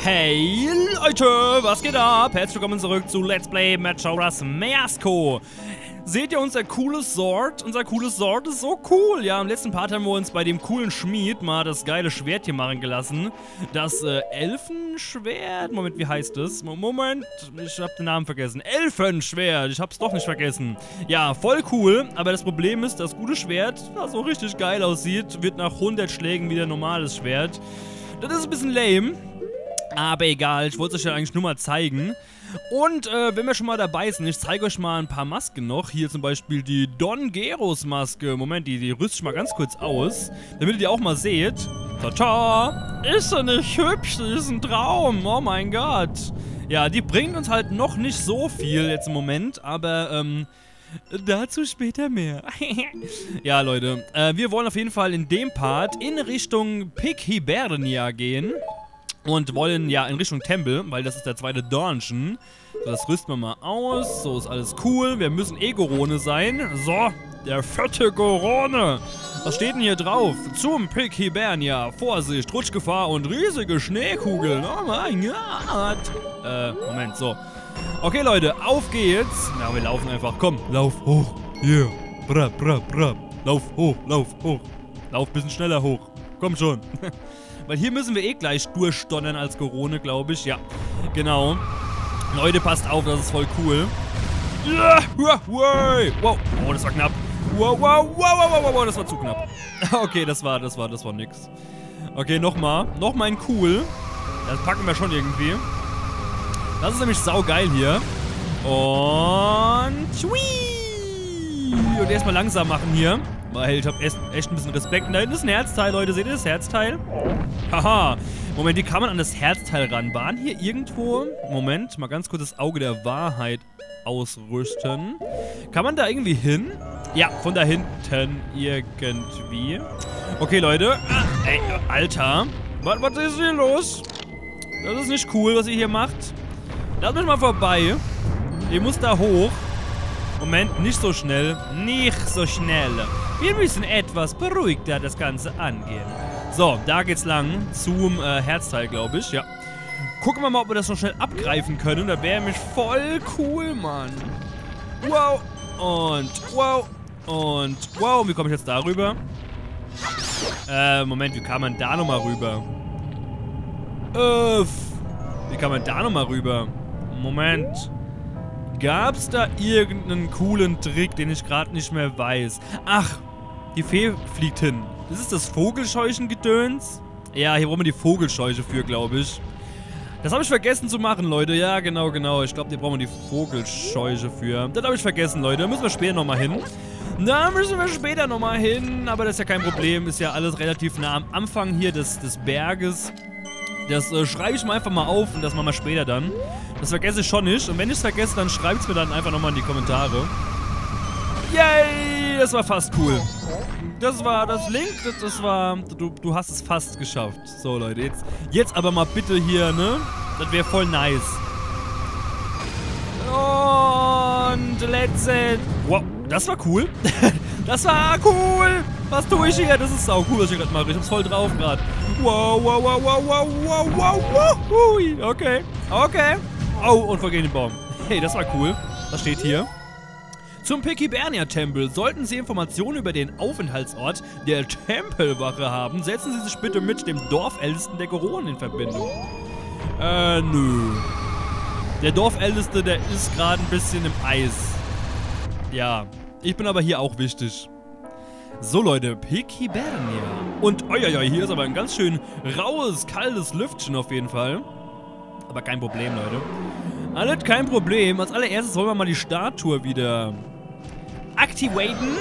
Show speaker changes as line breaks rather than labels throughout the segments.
Hey Leute, was geht ab? Herzlich willkommen zurück zu Let's Play Majora's Mask. Seht ihr unser cooles Sword? Unser cooles Sword ist so cool. Ja, im letzten Part haben wir uns bei dem coolen Schmied mal das geile Schwert hier machen gelassen. Das Elfenschwert. Moment, wie heißt es? Moment, ich hab den Namen vergessen. Elfenschwert, ich hab's doch nicht vergessen. Ja, voll cool. Aber das Problem ist, das gute Schwert, das so richtig geil aussieht, wird nach 100 Schlägen wieder ein normales Schwert. Das ist ein bisschen lame. Aber egal, ich wollte es euch ja eigentlich nur mal zeigen. Und wenn wir schon mal dabei sind, ich zeige euch mal ein paar Masken noch. Hier zum Beispiel die Don Geros Maske. Moment, die rüste ich mal ganz kurz aus, damit ihr die auch mal seht. Tata! Ist sie nicht hübsch? Die ist ein Traum. Oh mein Gott. Ja, die bringt uns halt noch nicht so viel jetzt im Moment, aber dazu später mehr. Ja, Leute, wir wollen auf jeden Fall in dem Part in Richtung Pic Hibernia gehen. Und wollen ja in Richtung Tempel, weil das ist der zweite Dungeon. So, das rüsten wir mal aus. So, ist alles cool. Wir müssen Gorone sein. So, der fette Gorone. Was steht denn hier drauf? Zum Pic Hibernia. Vorsicht, Rutschgefahr und riesige Schneekugeln. Oh mein Gott. Moment, so. Okay, Leute, auf geht's. Na, wir laufen einfach. Komm, lauf hoch. Hier. Bra, bra, bra. Lauf hoch, lauf hoch. Lauf ein bisschen schneller hoch. Komm schon. Weil hier müssen wir eh gleich durchstonnern als Gorone, glaube ich. Ja, genau. Leute, passt auf, das ist voll cool. Ja, wow, oh, das war knapp. Wow, das war zu knapp. Okay, das war nix. Okay, nochmal ein cool. Das packen wir schon irgendwie. Das ist nämlich saugeil hier. Und und erstmal langsam machen hier. Weil ich habe echt ein bisschen Respekt. Da hinten ist ein Herzteil, Leute. Seht ihr das Herzteil? Haha. Moment, wie kann man an das Herzteil ran? Waren hier irgendwo... Moment, mal ganz kurz das Auge der Wahrheit ausrüsten. Kann man da irgendwie hin? Ja, von da hinten irgendwie. Okay, Leute. Ey, Alter. Was ist hier los? Das ist nicht cool, was ihr hier macht. Lass mich mal vorbei. Ihr müsst da hoch. Moment, nicht so schnell. Nicht so schnell. Wir müssen etwas beruhigter das Ganze angehen. So, da geht's lang zum Herzteil, glaube ich. Ja. Gucken wir mal, ob wir das noch schnell abgreifen können. Da wäre nämlich voll cool, Mann. Wow. Und wow. Und wow. Wie komme ich jetzt da rüber? Moment, wie kann man da nochmal rüber? Wie kann man da nochmal rüber? Moment. Gab's da irgendeinen coolen Trick, den ich gerade nicht mehr weiß? Ach, die Fee fliegt hin. Das ist das Vogelscheuchen-Gedöns? Ja, hier brauchen wir die Vogelscheuche für, glaube ich. Das habe ich vergessen zu machen, Leute. Ja, genau. Ich glaube, hier brauchen wir die Vogelscheuche für. Das habe ich vergessen, Leute. Da müssen wir später nochmal hin. Aber das ist ja kein Problem. Ist ja alles relativ nah am Anfang hier des Berges. Das schreibe ich mir einfach mal auf und das machen wir später dann. Das vergesse ich schon nicht. Und wenn ich es vergesse, dann schreibt es mir dann einfach nochmal in die Kommentare. Yay! Das war fast cool. Das war das Link. Das war... Du hast es fast geschafft. So, Leute. Jetzt aber mal bitte hier, ne? Das wäre voll nice. Und let's it. Wow, das war cool. Das war cool. Was tue ich hier? Das ist sau cool, was ich gerade mache. Ich hab's voll drauf gerade. Wow. Okay. Oh, und vergehen den Baum. Hey, das war cool. Was steht hier? Zum Pic Hibernia Tempel. Sollten Sie Informationen über den Aufenthaltsort der Tempelwache haben, setzen Sie sich bitte mit dem Dorfältesten der Goronen in Verbindung. Nö. Der Dorfälteste, der ist gerade ein bisschen im Eis. Ja. Ich bin aber hier auch wichtig. So, Leute, Pic Hibernia. Und, hier ist aber ein ganz schön raues, kaltes Lüftchen auf jeden Fall. Aber kein Problem, Leute. Alles kein Problem. Als allererstes wollen wir mal die Statue wieder aktivieren.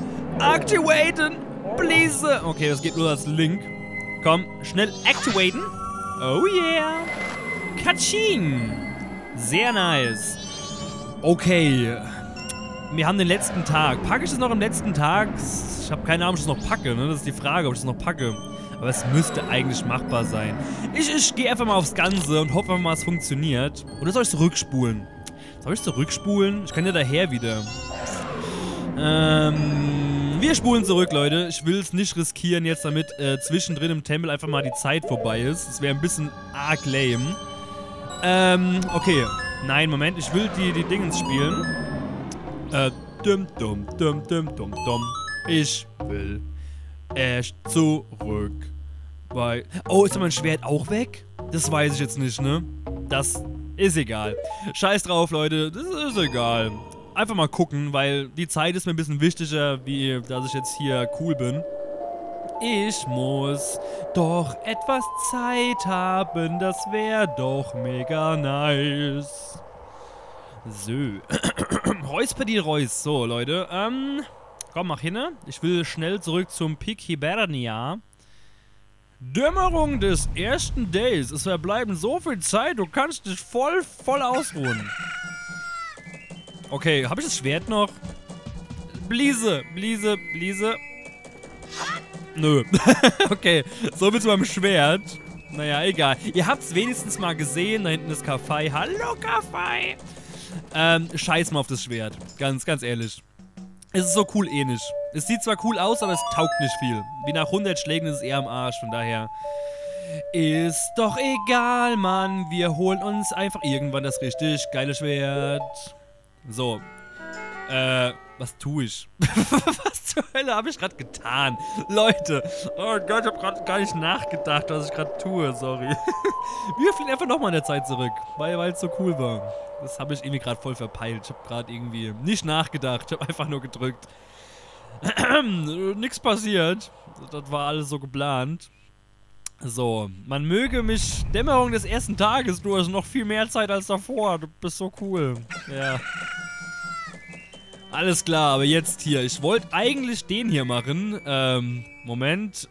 Please. Okay, das geht nur als Link. Komm, schnell aktivieren. Oh yeah. Katsching. Sehr nice. Okay. Wir haben den letzten Tag. Packe ich das noch am letzten Tag? Ich habe keine Ahnung, ob ich das noch packe, ne? Das ist die Frage, ob ich das noch packe. Aber es müsste eigentlich machbar sein. Ich gehe einfach mal aufs Ganze und hoffe mal, es funktioniert. Oder soll ich zurückspulen? Ich kann ja daher wieder. Wir spulen zurück, Leute. Ich will es nicht riskieren, jetzt damit zwischendrin im Tempel einfach mal die Zeit vorbei ist. Das wäre ein bisschen arg lame. Okay. Nein, Moment. Ich will die Dingens spielen. Ich will echt zurück. Oh, ist mein Schwert auch weg? Das weiß ich jetzt nicht, ne? Das ist egal. Scheiß drauf, Leute. Das ist egal. Einfach mal gucken, weil die Zeit ist mir ein bisschen wichtiger, wie dass ich jetzt hier cool bin. Ich muss doch etwas Zeit haben, das wäre doch mega nice. So. Räusperdi Reus. So, Leute. Komm, mach hin. Ich will schnell zurück zum Pic Hibernia. Dämmerung des ersten Days. Es verbleiben so viel Zeit, du kannst dich voll ausruhen. Okay, habe ich das Schwert noch? Bliese. Nö. Okay, so viel zu meinem Schwert. Naja, egal. Ihr habt es wenigstens mal gesehen. Da hinten ist Kaffee. Hallo, Kaffee. Scheiß mal auf das Schwert. Ganz ehrlich. Es ist so cool eh nicht. Es sieht zwar cool aus, aber es taugt nicht viel. Wie nach 100 Schlägen ist es eher am Arsch. Von daher ist doch egal, Mann. Wir holen uns einfach irgendwann das richtig geile Schwert. So. Was tue ich? Was zur Hölle habe ich gerade getan? Leute. Oh Gott, ich habe gerade gar nicht nachgedacht, was ich gerade tue. Sorry. Wir fliegen einfach nochmal in der Zeit zurück. Weil es so cool war. Das habe ich irgendwie gerade voll verpeilt. Ich habe gerade irgendwie nicht nachgedacht. Ich habe einfach nur gedrückt. Nichts passiert. Das war alles so geplant. So, man möge mich Dämmerung des ersten Tages, du hast noch viel mehr Zeit als davor. Du bist so cool. Ja. Alles klar, aber jetzt hier. Ich wollte eigentlich den hier machen. Moment.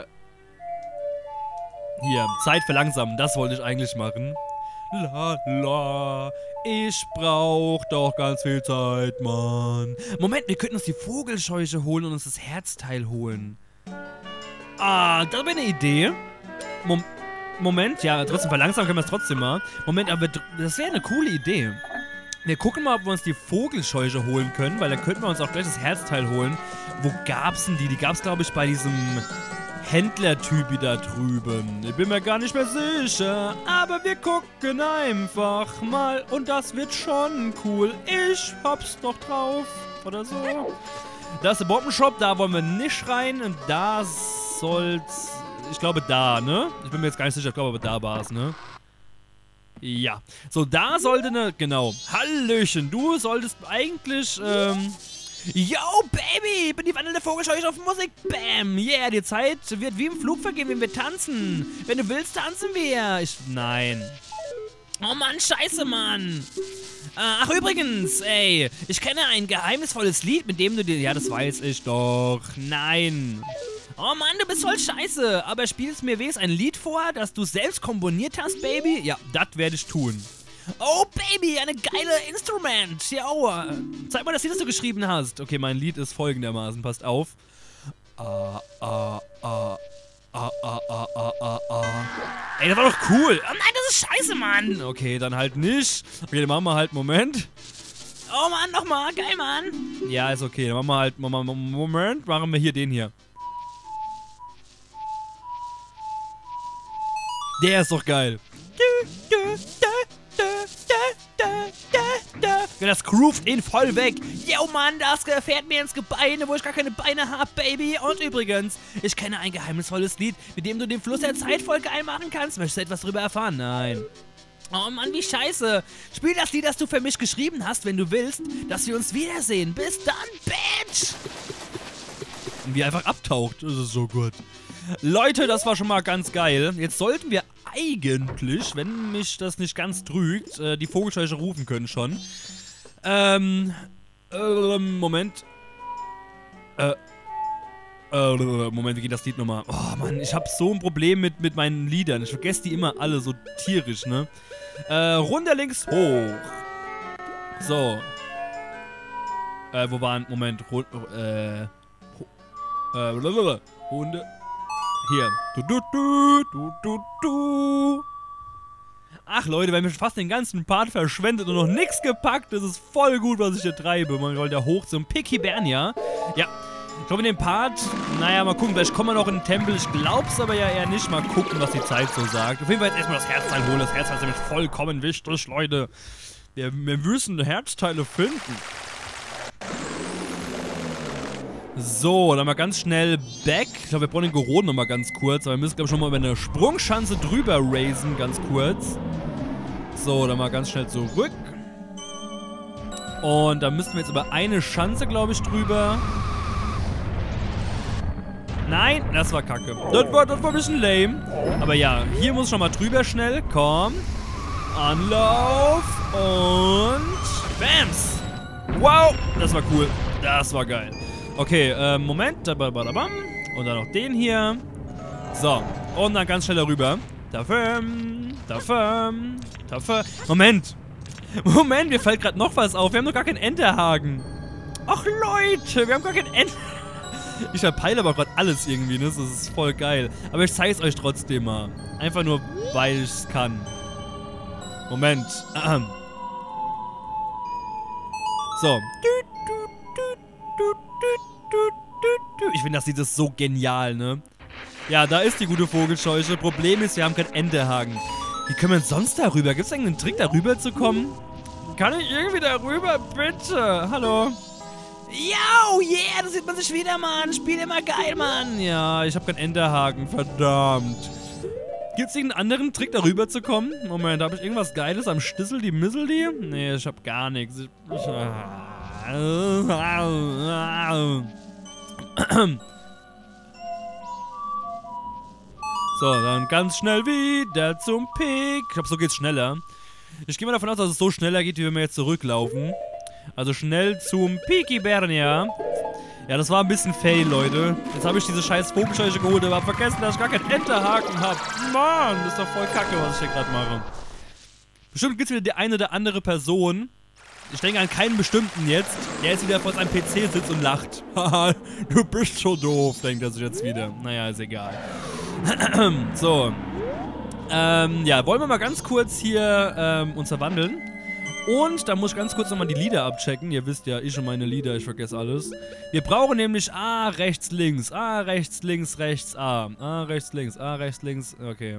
Hier, Zeit verlangsamen. Das wollte ich eigentlich machen. La, ich brauch doch ganz viel Zeit, Mann. Moment, wir könnten uns die Vogelscheuche holen und uns das Herzteil holen. Ah, das wäre eine Idee. Moment, ja, trotzdem verlangsamen können wir es trotzdem mal. Moment, aber das wäre eine coole Idee. Wir gucken mal, ob wir uns die Vogelscheuche holen können, weil dann könnten wir uns auch gleich das Herzteil holen. Wo gab's denn die? Die gab's, glaube ich, bei diesem Händler-Typi da drüben. Ich bin mir gar nicht mehr sicher, aber wir gucken einfach mal und das wird schon cool. Ich hab's doch drauf, oder so. Da ist der Bombenshop, da wollen wir nicht rein und da soll's, ich glaube da, ne? Ich bin mir jetzt gar nicht sicher, ich glaube aber da war's, ne? Ja. So, da sollte ne, genau. Hallöchen, du solltest eigentlich, Yo, Baby! Ich bin die wandelnde Vogelscheuche auf Musik. Bam! Yeah, die Zeit wird wie im Flug vergehen, wenn wir tanzen. Wenn du willst, tanzen wir. Nein. Oh Mann, scheiße, Mann. Ach, übrigens, ey. Ich kenne ein geheimnisvolles Lied, mit dem du dir... Ja, das weiß ich doch. Nein. Oh Mann, du bist voll scheiße. Aber spielst mir wenigstens ein Lied vor, das du selbst komponiert hast, Baby? Ja, das werde ich tun. Oh, Baby, eine geile Instrument. Ja, oh, zeig mal das Lied, das du geschrieben hast. Okay, mein Lied ist folgendermaßen. Passt auf. Ey, das war doch cool. Oh nein, das ist scheiße, Mann. Okay, dann halt nicht. Okay, dann machen wir halt, Moment. Oh Mann, nochmal. Geil, Mann. Ja, ist okay. Dann machen wir halt, Moment, machen wir hier den hier. Der ist doch geil. Das groovt ihn voll weg. Yo, Mann, das fährt mir ins Gebeine, wo ich gar keine Beine habe, Baby. Und übrigens, ich kenne ein geheimnisvolles Lied, mit dem du den Fluss der Zeit voll geil machen kannst. Möchtest du etwas drüber erfahren? Nein. Oh Mann, wie scheiße. Spiel das Lied, das du für mich geschrieben hast, wenn du willst, dass wir uns wiedersehen. Bis dann, Bitch. Und wie einfach abtaucht. Das ist so gut. Leute, das war schon mal ganz geil. Jetzt sollten wir eigentlich, wenn mich das nicht ganz trügt, die Vogelscheuche rufen können schon. Moment. Moment, wie geht das Lied nochmal? Oh Mann, ich habe so ein Problem mit meinen Liedern. Ich vergesse die immer alle so tierisch, ne? Runter links hoch. So. Wo waren, Moment, Hunde. Hier. Ach Leute, wir haben fast den ganzen Part verschwendet und noch nichts gepackt. Das ist voll gut, was ich hier treibe. Man wollte ja hoch zum Pic Hibernia. Ja. Ich glaube, in dem Part, naja, mal gucken, vielleicht kommen wir noch in den Tempel. Ich glaub's aber ja eher nicht. Mal gucken, was die Zeit so sagt. Auf jeden Fall jetzt erstmal das Herzteil holen. Das Herzteil ist nämlich vollkommen wichtig, Leute. Wir müssen Herzteile finden. So, dann mal ganz schnell back. Ich glaube, wir brauchen den Goron nochmal ganz kurz. Aber wir müssen, glaube ich, schon mal über eine Sprungschanze drüber raisen, ganz kurz. So, dann mal ganz schnell zurück. Und dann müssten wir jetzt über eine Schanze, glaube ich, drüber. Nein, das war kacke. Das war ein bisschen lame. Aber ja, hier muss ich nochmal drüber schnell. Komm. Anlauf. Und Bams. Wow, das war cool. Das war geil. Okay, Moment. Und dann noch den hier. So, und dann ganz schnell darüber. Moment, mir fällt gerade noch was auf. Wir haben noch gar keinen Enterhaken. Ach Leute, wir haben gar keinen Enterhaken. Ich verpeile aber gerade alles irgendwie, ne? Das ist voll geil. Aber ich zeige es euch trotzdem mal. Einfach nur, weil ich es kann. Moment. So. Ich finde, das Lied ist so genial, ne? Ja, da ist die gute Vogelscheuche. Problem ist, wir haben keinen Enterhaken. Wie können wir denn sonst darüber? Gibt es irgendeinen Trick, darüber zu kommen? Kann ich irgendwie darüber, bitte? Hallo? Yo, yeah, da sieht man sich wieder, Mann. Spiel immer geil, Mann. Ja, ich habe keinen Enterhaken, verdammt. Gibt es irgendeinen anderen Trick, darüber zu kommen? Moment, habe ich irgendwas Geiles am Stissel, die Missel, die? Nee, ich habe gar nichts. So, dann ganz schnell wieder zum Pick. Ich glaube, so geht's schneller. Ich gehe mal davon aus, dass es so schneller geht, wie wenn wir jetzt zurücklaufen. Also schnell zum Piki Bernia. Ja, das war ein bisschen fail, Leute. Jetzt habe ich diese scheiß Vogelscheuche geholt, aber habe vergessen, dass ich gar keinen Enterhaken habe. Mann, das ist doch voll kacke, was ich hier gerade mache. Bestimmt gibt es wieder die eine oder andere Person. Ich denke an keinen bestimmten jetzt, der jetzt wieder vor seinem PC sitzt und lacht. Haha, du bist so doof, denkt er sich jetzt wieder. Naja, ist egal. So. Ja, wollen wir mal ganz kurz hier uns verwandeln. Und da muss ich ganz kurz nochmal die Lieder abchecken. Ihr wisst ja, ich und meine Lieder, ich vergesse alles. Wir brauchen nämlich A, rechts, links. A, rechts, links, rechts, A. A, rechts, links, A, rechts, links. Okay.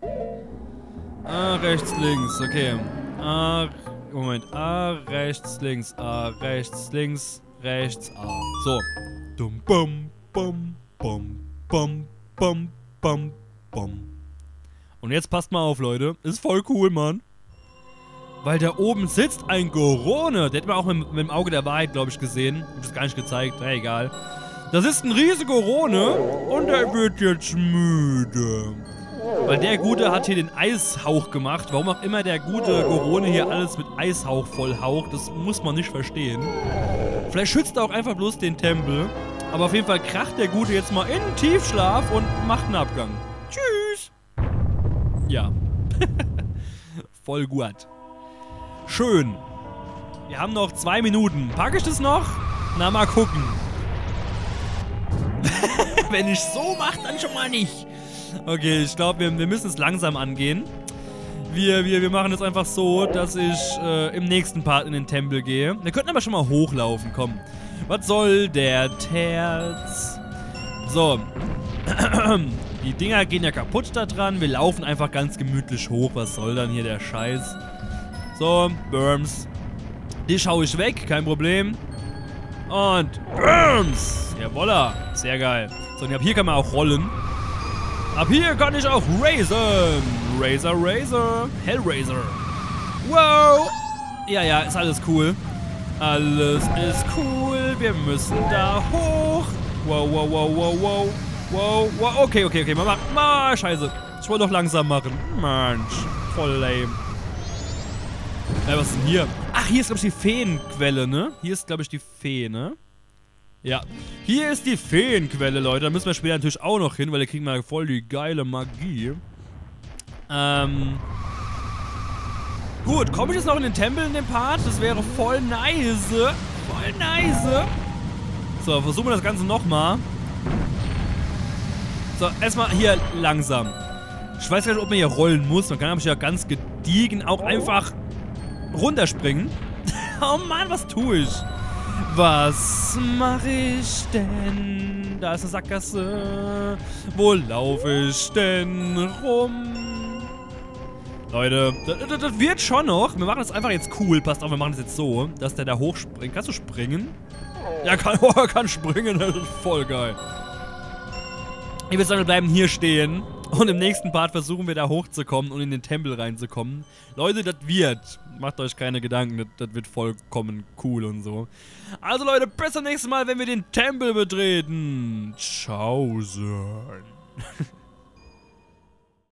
A, rechts, links, okay. A, Moment. A, rechts, links, A, rechts, links, rechts, A. So. Dum, bum, bum, bum, bum, bum, bum, bum. Und jetzt passt mal auf, Leute. Ist voll cool, Mann. Weil da oben sitzt ein Gorone. Der hat man auch mit dem Auge der Wahrheit, glaube ich, gesehen. Ich hab das gar nicht gezeigt. Na, egal. Das ist ein riesiger Gorone. Und der wird jetzt müde. Weil der Gute hat hier den Eishauch gemacht. Warum auch immer der gute Gorone hier alles mit Eishauch vollhaucht. Das muss man nicht verstehen. Vielleicht schützt er auch einfach bloß den Tempel. Aber auf jeden Fall kracht der Gute jetzt mal in den Tiefschlaf und macht einen Abgang. Tschüss. Ja. Voll gut. Schön. Wir haben noch 2 Minuten. Packe ich das noch? Na, mal gucken. Wenn ich so mache, dann schon mal nicht. Okay, ich glaube, wir müssen es langsam angehen. Wir machen es einfach so, dass ich im nächsten Part in den Tempel gehe. Wir könnten aber schon mal hochlaufen, komm. Was soll der Terz? So. Die Dinger gehen ja kaputt da dran. Wir laufen einfach ganz gemütlich hoch. Was soll dann hier der Scheiß? So, Worms. Die schaue ich weg, kein Problem. Und Worms! Jawolla, sehr geil. So, und ab hier kann man auch rollen. Ab hier kann ich auch raisen. Razor. Hellraiser. Wow! Ja, ist alles cool. Alles ist cool. Wir müssen da hoch. Wow. Okay. Scheiße. Ich wollte doch langsam machen. Mensch, voll lame. Ja, was ist denn hier? Ach, hier ist, glaube ich, die Feenquelle, ne? Hier ist, glaube ich, die Fee, ne? Ja. Hier ist die Feenquelle, Leute. Da müssen wir später natürlich auch noch hin, weil da kriegen wir voll die geile Magie. Gut, komme ich jetzt noch in den Tempel in dem Part? Das wäre voll nice. Voll nice. So, versuchen wir das Ganze nochmal. So, erstmal hier langsam. Ich weiß gar nicht, ob man hier rollen muss. Man kann aber ja ganz gediegen auch einfach runterspringen. Oh Mann, was tue ich? Was mache ich denn? Da ist eine Sackgasse. Wo laufe ich denn rum? Leute, das wird schon noch. Wir machen das einfach jetzt cool. Passt auf, wir machen das jetzt so, dass der da hochspringt. Kannst du springen? Ja, kann springen. Das ist voll geil. Ich würde sagen, wir bleiben hier stehen. Und im nächsten Part versuchen wir da hochzukommen und in den Tempel reinzukommen. Leute, das wird. Macht euch keine Gedanken, das wird vollkommen cool und so. Also Leute, bis zum nächsten Mal, wenn wir den Tempel betreten. Ciao.